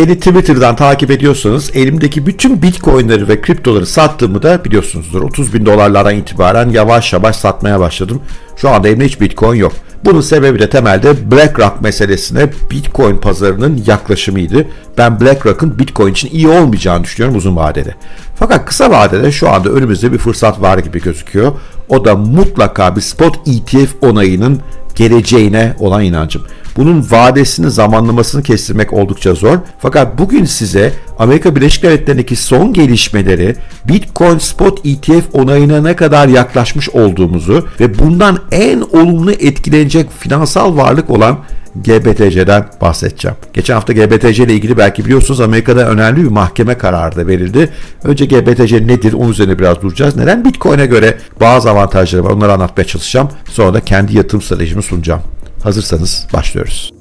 beni Twitter'dan takip ediyorsanız elimdeki bütün bitcoinleri ve kriptoları sattığımı da biliyorsunuzdur. 30 bin dolarlardan itibaren yavaş yavaş satmaya başladım. Şu anda elimde hiç bitcoin yok. Bunun sebebi de temelde BlackRock meselesine bitcoin pazarının yaklaşımıydı. Ben BlackRock'ın bitcoin için iyi olmayacağını düşünüyorum uzun vadede. Fakat kısa vadede şu anda önümüzde bir fırsat var gibi gözüküyor. O da mutlaka bir spot ETF onayının geleceğine olan inancım. Bunun vadesini, zamanlamasını kestirmek oldukça zor. Fakat bugün size Amerika Birleşik Devletleri'ndeki son gelişmeleri, Bitcoin Spot ETF onayına ne kadar yaklaşmış olduğumuzu ve bundan en olumlu etkilenecek finansal varlık olan GBTC'den bahsedeceğim. Geçen hafta GBTC ile ilgili belki biliyorsunuz Amerika'da önemli bir mahkeme kararı da verildi. Önce GBTC nedir? Onun üzerine biraz duracağız. Neden Bitcoin'e göre bazı avantajları var? Onları anlatmaya çalışacağım. Sonra da kendi yatırım stratejimi sunacağım. Hazırsanız başlıyoruz.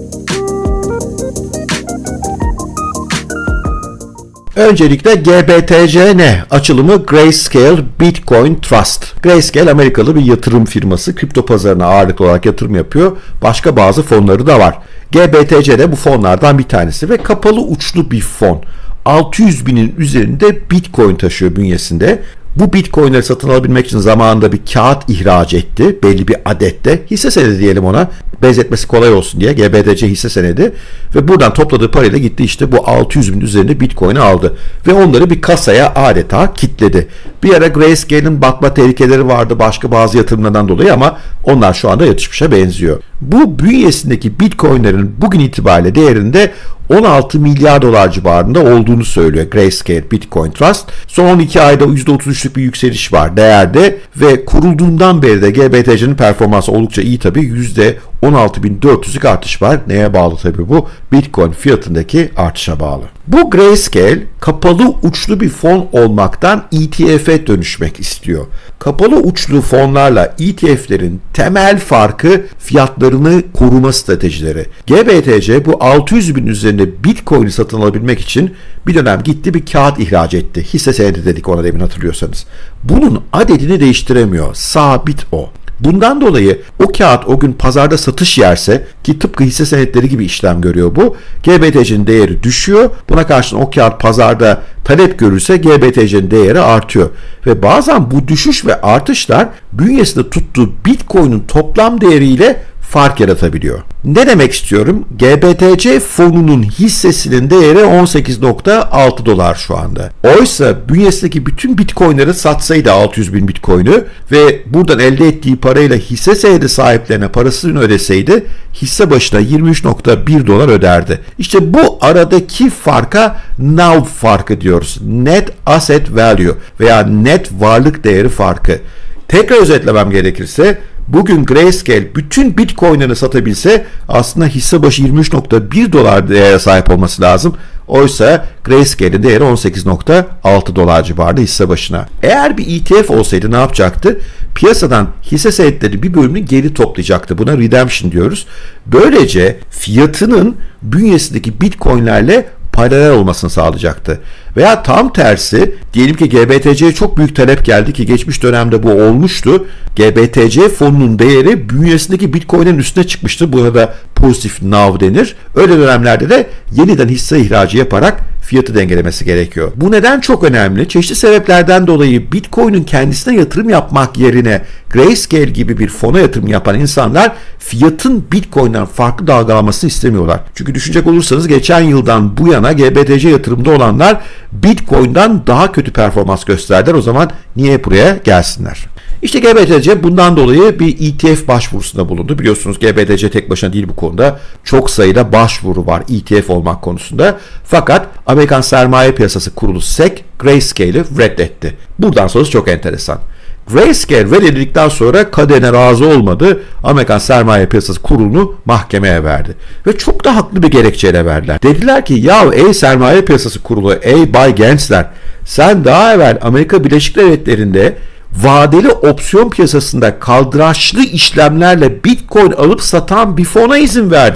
Öncelikle GBTC ne? Açılımı Grayscale Bitcoin Trust. Grayscale Amerikalı bir yatırım firması. Kripto pazarına ağırlıklı olarak yatırım yapıyor. Başka bazı fonları da var. GBTC de bu fonlardan bir tanesi ve kapalı uçlu bir fon. 600 binin üzerinde Bitcoin taşıyor bünyesinde. Bu Bitcoin'leri satın alabilmek için zamanında bir kağıt ihraç etti. Belli bir adette. Hisse senedi diyelim ona. Benzetmesi kolay olsun diye. GBTC hisse senedi. Ve buradan topladığı parayla gitti işte bu 600 bin üzerinde Bitcoin'i aldı. Ve onları bir kasaya adeta kilitledi. Bir ara Grayscale'in batma tehlikeleri vardı başka bazı yatırımlardan dolayı ama onlar şu anda yatışmışa benziyor. Bu bünyesindeki Bitcoin'lerin bugün itibariyle değerinde 16 milyar dolar civarında olduğunu söylüyor Grayscale Bitcoin Trust. Son 12 ayda %33'lük bir yükseliş var değerde ve kurulduğundan beri de GBTC'nin performansı oldukça iyi tabii. %16.400'lük artış var. Neye bağlı tabii bu? Bitcoin fiyatındaki artışa bağlı. Bu Grayscale kapalı uçlu bir fon olmaktan ETF'e dönüşmek istiyor. Kapalı uçlu fonlarla ETF'lerin temel farkı fiyatlarını koruma stratejileri. GBTC bu 600 bin üzerinde Bitcoin'i satın alabilmek için bir dönem gitti bir kağıt ihraç etti. Hisse senedi dedik ona demin hatırlıyorsanız. Bunun adedini değiştiremiyor. Sabit o. Bundan dolayı o kağıt o gün pazarda satış yerse ki tıpkı hisse senetleri gibi işlem görüyor bu. GBTC'nin değeri düşüyor. Buna karşın o kağıt pazarda talep görürse GBTC'nin değeri artıyor. Ve bazen bu düşüş ve artışlar bünyesinde tuttuğu Bitcoin'in toplam değeriyle fark yaratabiliyor. Ne demek istiyorum? GBTC fonunun hissesinin değeri 18.6 dolar şu anda. Oysa bünyesindeki bütün Bitcoin'leri satsaydı 600 bin Bitcoin'ü ve buradan elde ettiği parayla hisse senedi sahiplerine parasını ödeseydi hisse başına 23.1 dolar öderdi. İşte bu aradaki farka NAV farkı diyoruz. Net Asset Value veya net varlık değeri farkı. Tekrar özetlemem gerekirse bugün Grayscale bütün Bitcoin'lerini satabilse aslında hisse başı 23.1 dolar değere sahip olması lazım. Oysa Grayscale'in değeri 18.6 dolar civarında hisse başına. Eğer bir ETF olsaydı ne yapacaktı? Piyasadan hisse senetleri bir bölümünü geri toplayacaktı. Buna redemption diyoruz. Böylece fiyatının bünyesindeki Bitcoin'lerle paralel olmasını sağlayacaktı. Veya tam tersi diyelim ki GBTC'ye çok büyük talep geldi ki geçmiş dönemde bu olmuştu. GBTC fonunun değeri bünyesindeki Bitcoin'in üstüne çıkmıştı. Buna da pozitif NAV denir. Öyle dönemlerde de yeniden hisse ihracı yaparak fiyatı dengelemesi gerekiyor. Bu neden çok önemli? Çeşitli sebeplerden dolayı Bitcoin'in kendisine yatırım yapmak yerine Grayscale gibi bir fona yatırım yapan insanlar fiyatın Bitcoin'den farklı dalgalanmasını istemiyorlar. Çünkü düşünecek olursanız geçen yıldan bu yana GBTC yatırımda olanlar Bitcoin'den daha kötü performans gösterdiler. O zaman niye buraya gelsinler? İşte GBTC bundan dolayı bir ETF başvurusunda bulundu. Biliyorsunuz GBTC tek başına değil bu konuda. Çok sayıda başvuru var ETF olmak konusunda. Fakat Amerikan Sermaye Piyasası Kurulu SEC Grayscale'i reddetti. Buradan sonrası çok enteresan. Grayscale reddedildikten sonra kaderine razı olmadı. Amerikan Sermaye Piyasası Kurulu'nu mahkemeye verdi. Ve çok da haklı bir gerekçeyle verdiler. Dediler ki ya ey Sermaye Piyasası Kurulu, ey Bay Gensler, sen daha evvel Amerika Birleşik Devletleri'nde vadeli opsiyon piyasasında kaldıraçlı işlemlerle Bitcoin alıp satan bir fona izin verdin.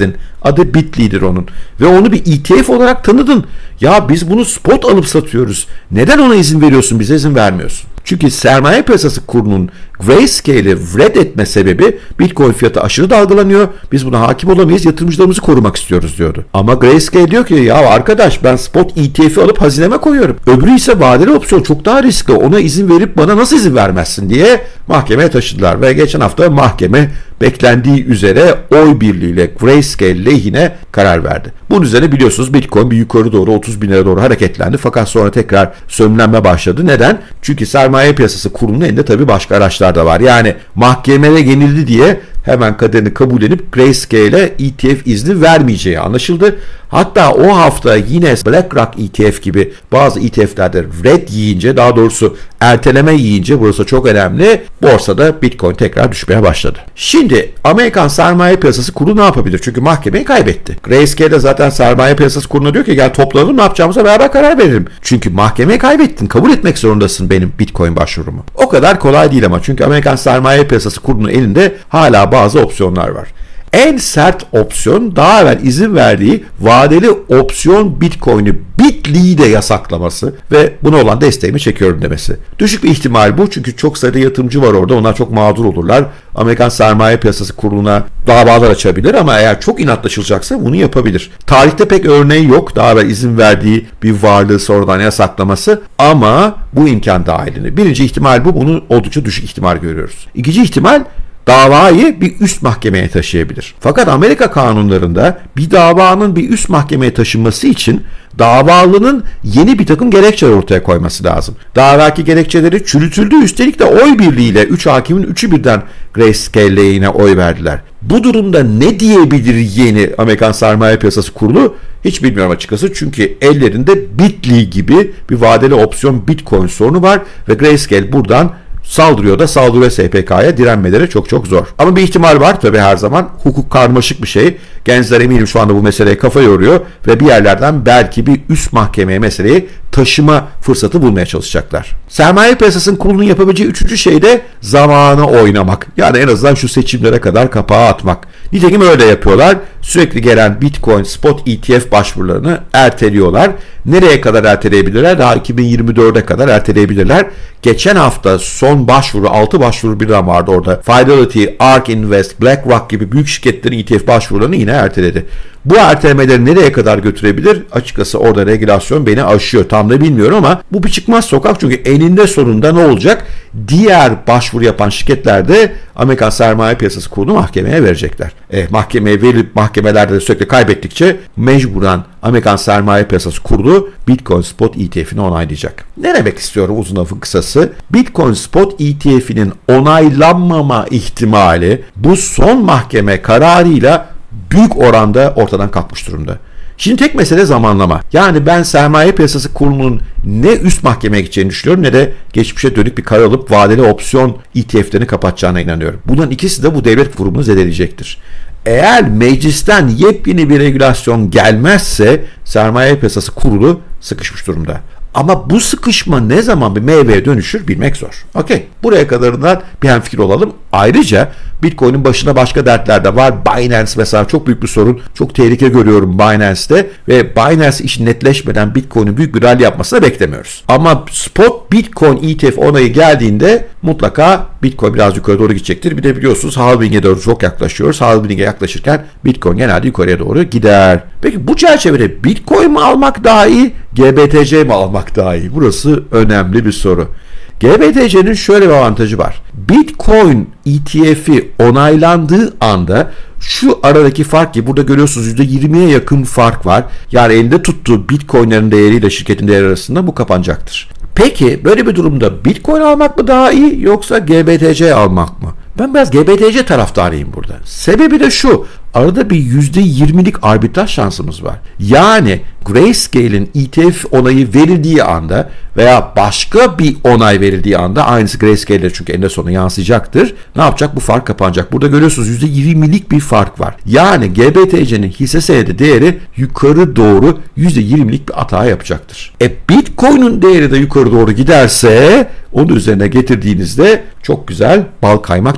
Adı Bitly'dir onun. Ve onu bir ETF olarak tanıdın. Ya biz bunu spot alıp satıyoruz. Neden ona izin veriyorsun, bize izin vermiyorsun? Çünkü sermaye piyasası kurulunun Grayscale'i reddetme sebebi Bitcoin fiyatı aşırı dalgalanıyor. Biz buna hakim olamayız. Yatırımcılarımızı korumak istiyoruz diyordu. Ama Grayscale diyor ki ya arkadaş ben spot ETF'i alıp hazineme koyuyorum. Öbürü ise vadeli opsiyon çok daha riskli. Ona izin verip bana nasıl izin vermezsin diye mahkemeye taşıdılar. Ve geçen hafta mahkeme beklendiği üzere oy birliğiyle Grayscale lehine karar verdi. Bunun üzerine biliyorsunuz Bitcoin bir yukarı doğru 30 bin lira doğru hareketlendi. Fakat sonra tekrar sönümlenme başladı. Neden? Çünkü sermaye piyasası kurulunun elinde tabii başka araçlar da var. Yani mahkemeye yenildi diye hemen kaderini kabul edip Grayscale'e ETF izni vermeyeceği anlaşıldı. Hatta o hafta yine BlackRock ETF gibi bazı ETF'lerde red yiyince, daha doğrusu erteleme yiyince, burası çok önemli, borsada Bitcoin tekrar düşmeye başladı. Şimdi Amerikan sermaye piyasası kurulu ne yapabilir? Çünkü mahkemeyi kaybetti. Grayscale zaten sermaye piyasası kuruluna diyor ki gel toplanalım, ne yapacağımıza beraber karar verelim. Çünkü mahkemeyi kaybettin. Kabul etmek zorundasın benim Bitcoin başvurumu. O kadar kolay değil ama, çünkü Amerikan sermaye piyasası kurulunun elinde hala bazı opsiyonlar var. En sert opsiyon daha evvel izin verdiği vadeli opsiyon Bitcoin'i Bitly'yi de yasaklaması ve buna olan desteğimi çekiyorum demesi. Düşük bir ihtimal bu, çünkü çok sayıda yatırımcı var orada, onlar çok mağdur olurlar. Amerikan Sermaye Piyasası Kurulu'na davalar açabilir ama eğer çok inatlaşılacaksa bunu yapabilir. Tarihte pek örneği yok daha evvel izin verdiği bir varlığı sonradan yasaklaması, ama bu imkan dahilinde. Birinci ihtimal bu, bunu oldukça düşük ihtimal görüyoruz. İkinci ihtimal, davayı bir üst mahkemeye taşıyabilir. Fakat Amerika kanunlarında bir davanın bir üst mahkemeye taşınması için davalının yeni bir takım gerekçeler ortaya koyması lazım. Davaki gerekçeleri çürütüldü, üstelik de oy birliğiyle 3 hakimin 3'ü birden Grayscale lehine oy verdiler. Bu durumda ne diyebilir yeni Amerikan Sermaye Piyasası Kurulu? Hiç bilmiyorum açıkçası, çünkü ellerinde Bitly gibi bir vadeli opsiyon Bitcoin sorunu var ve Grayscale buradan saldırıyor SPK'ya, direnmeleri çok çok zor. Ama bir ihtimal var tabii her zaman. Hukuk karmaşık bir şey. Gençler eminim şu anda bu meseleye kafa yoruyor ve bir yerlerden belki bir üst mahkemeye meseleyi taşıma fırsatı bulmaya çalışacaklar. Sermaye piyasasının kurulunun yapabileceği üçüncü şey de zamanı oynamak. Yani en azından şu seçimlere kadar kapağı atmak. Nitekim öyle yapıyorlar. Sürekli gelen Bitcoin spot ETF başvurularını erteliyorlar. Nereye kadar erteleyebilirler? Daha 2024'e kadar erteleyebilirler. Geçen hafta son başvuru, 6 başvuru birden vardı orada. Fidelity, ARK Invest, BlackRock gibi büyük şirketlerin ETF başvurularını yine erteledi. Bu ertelemeleri nereye kadar götürebilir? Açıkçası orada regülasyon beni aşıyor. Tam da bilmiyorum ama bu bir çıkmaz sokak, çünkü eninde sonunda ne olacak? Diğer başvuru yapan şirketler de Amerikan Sermaye Piyasası Kurulu'nu mahkemeye verecekler. Mahkemeye verilip mahkemelerde de sürekli kaybettikçe mecburen Amerikan Sermaye Piyasası Kurulu Bitcoin Spot ETF'ini onaylayacak. Ne demek istiyorum uzun lafın kısası? Bitcoin Spot ETF'inin onaylanmama ihtimali bu son mahkeme kararıyla büyük oranda ortadan kalkmış durumda. Şimdi tek mesele zamanlama. Yani ben sermaye piyasası kurulunun ne üst mahkemeye gideceğini düşünüyorum, ne de geçmişe dönük bir karar alıp vadeli opsiyon ETF'lerini kapatacağına inanıyorum. Bunların ikisi de bu devlet kurumunu zedeleyecektir. Eğer meclisten yepyeni bir regülasyon gelmezse sermaye piyasası kurulu sıkışmış durumda. Ama bu sıkışma ne zaman bir meyveye dönüşür bilmek zor. Okey. Buraya kadarından bir hemfikir olalım. Ayrıca Bitcoin'in başına başka dertler de var. Binance mesela çok büyük bir sorun. Çok tehlike görüyorum Binance'te ve Binance işi netleşmeden Bitcoin'in büyük bir rally yapmasını beklemiyoruz. Ama spot Bitcoin ETF onayı geldiğinde mutlaka Bitcoin biraz yukarı doğru gidecektir. Bir de biliyorsunuz halving'e doğru çok yaklaşıyoruz. Halving'e yaklaşırken Bitcoin genelde yukarıya doğru gider. Peki bu çerçevede Bitcoin mi almak daha iyi, GBTC mi almak daha iyi? Burası önemli bir soru. GBTC'nin şöyle bir avantajı var. Bitcoin ETF'i onaylandığı anda şu aradaki fark ki burada görüyorsunuz %20'ye yakın fark var. Yani elinde tuttuğu Bitcoin'lerin değeriyle şirketin değeri arasında bu kapanacaktır. Peki böyle bir durumda Bitcoin almak mı daha iyi yoksa GBTC almak mı? Ben biraz GBTC taraftarıyım burada. Sebebi de şu. Arada bir %20'lik arbitraj şansımız var. Yani Grayscale'in ETF onayı verildiği anda veya başka bir onay verildiği anda, aynısı Grayscale'de çünkü eninde sonunda yansıyacaktır. Ne yapacak? Bu fark kapanacak. Burada görüyorsunuz %20'lik bir fark var. Yani GBTC'nin hisse senedi değeri yukarı doğru %20'lik bir hata yapacaktır. Bitcoin'in değeri de yukarı doğru giderse onu üzerine getirdiğinizde çok güzel bal kaymak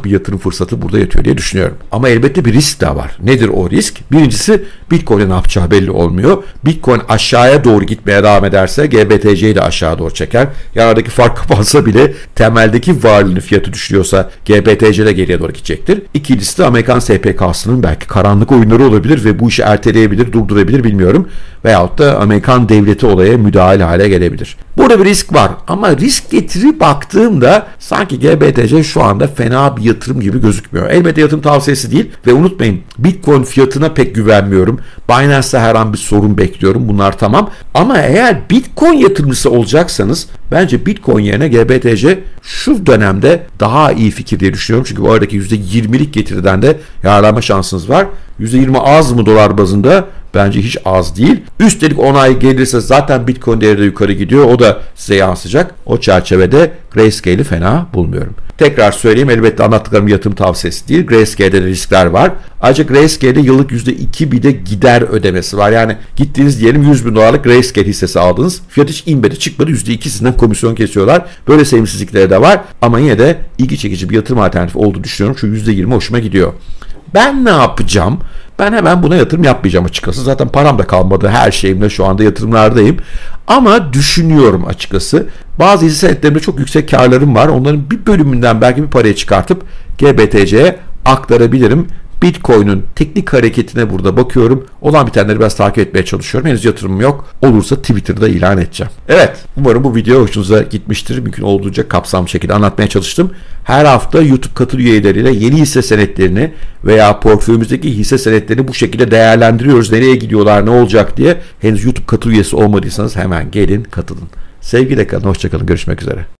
bir yatırım fırsatı burada yatıyor diye düşünüyorum. Ama elbette bir risk de var. Nedir o risk? Birincisi Bitcoin'e ne yapacağı belli olmuyor. Bitcoin aşağıya doğru gitmeye devam ederse GBTC'yi de aşağı doğru çeker. Yani aradaki fark kapansa bile temeldeki varlığının fiyatı düşüyorsa GBTC de geriye doğru gidecektir. İkincisi de Amerikan SPK'sının belki karanlık oyunları olabilir ve bu işi erteleyebilir, durdurabilir bilmiyorum. Veyahut da Amerikan devleti olaya müdahale hale gelebilir. Burada bir risk var ama risk getiri baktığımda sanki GBTC şu anda fena bir yatırım gibi gözükmüyor. Elbette yatırım tavsiyesi değil ve unutmayın Bitcoin fiyatına pek güvenmiyorum. Binance'da her an bir sorun bekliyorum. Bunlar tamam. Ama eğer Bitcoin yatırımcısı olacaksanız bence Bitcoin yerine GBTC şu dönemde daha iyi fikir diye düşünüyorum. Çünkü bu aradaki %20'lik getiriden de yararlanma şansınız var. %20 az mı dolar bazında? Bence hiç az değil. Üstelik onay gelirse zaten Bitcoin değeri de yukarı gidiyor. O da size yansıyacak. O çerçevede Grayscale'i fena bulmuyorum. Tekrar söyleyeyim, elbette anlattıklarım yatırım tavsiyesi değil. Grayscale'de de riskler var. Ayrıca Grayscale'de yıllık %2 bir de gider ödemesi var. Yani gittiğiniz diyelim 100 bin dolarlık Grayscale hissesi aldınız. Fiyat hiç inmedi çıkmadı. %2 sizden komisyon kesiyorlar. Böyle sevimsizlikleri de var. Ama yine de ilgi çekici bir yatırım alternatifi olduğunu düşünüyorum. Şu %20 hoşuma gidiyor. Ben ne yapacağım? Ben hemen buna yatırım yapmayacağım açıkçası. Zaten param da kalmadı. Her şeyimle şu anda yatırımlardayım. Ama düşünüyorum açıkçası. Bazı hisse senetlerimde çok yüksek karlarım var. Onların bir bölümünden belki bir paraya çıkartıp GBTC'ye aktarabilirim. Bitcoin'in teknik hareketine burada bakıyorum. Olan bitenleri biraz takip etmeye çalışıyorum. Henüz yatırımım yok. Olursa Twitter'da ilan edeceğim. Evet, umarım bu video hoşunuza gitmiştir. Mümkün olduğunca kapsamlı şekilde anlatmaya çalıştım. Her hafta YouTube katıl üyeleriyle yeni hisse senetlerini veya portföyümüzdeki hisse senetlerini bu şekilde değerlendiriyoruz. Nereye gidiyorlar, ne olacak diye. Henüz YouTube katıl üyesi olmadıysanız hemen gelin katılın. Sevgiyle kalın, hoşça kalın. Görüşmek üzere.